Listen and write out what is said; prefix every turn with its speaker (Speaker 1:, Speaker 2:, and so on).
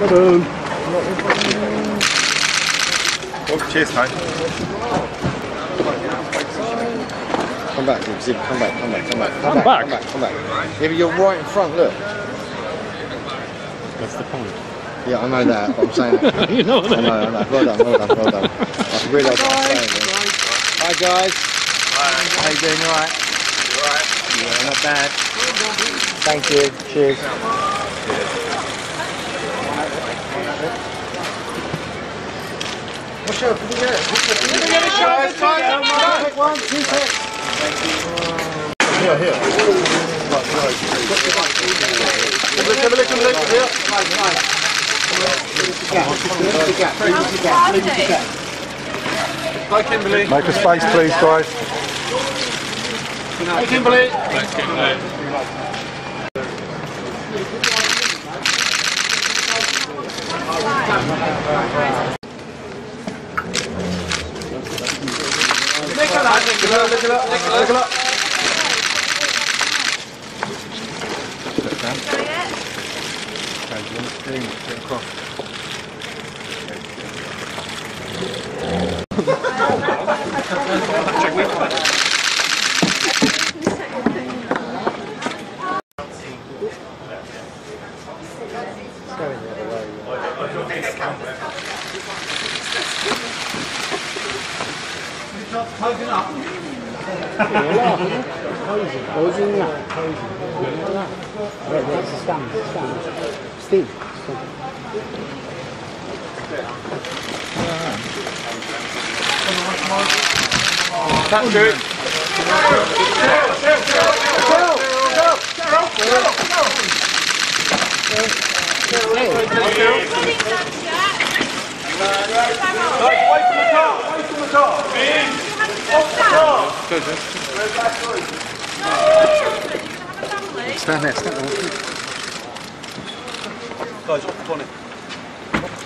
Speaker 1: Boom.
Speaker 2: Oh, cheers, mate.
Speaker 3: Come back, Zib. Come back. Come back. Come back. Yeah, but you're right in front. Look.
Speaker 1: That's the point.
Speaker 3: Yeah, I know that, but I'm saying that.
Speaker 1: You know that.
Speaker 3: I know. Well done. I realise what I'm saying. Hi, guys.
Speaker 2: Hi.
Speaker 3: How you doing? All right?
Speaker 2: You all right?
Speaker 3: Yeah, not bad. Thank you. Cheers. What's up? Did you get it? Take 1, 2 seconds. Thank you. Here. Here.
Speaker 2: Hi, Kimberly.
Speaker 4: Make a space, please, guys.
Speaker 2: Hi, Kimberly. Thanks, Kimberly. Look it up.
Speaker 1: Closing up. Closing up. That's a stand. Steve.
Speaker 2: That's good. Away from the car.
Speaker 3: Stand there.
Speaker 2: Guys, off the bonnet.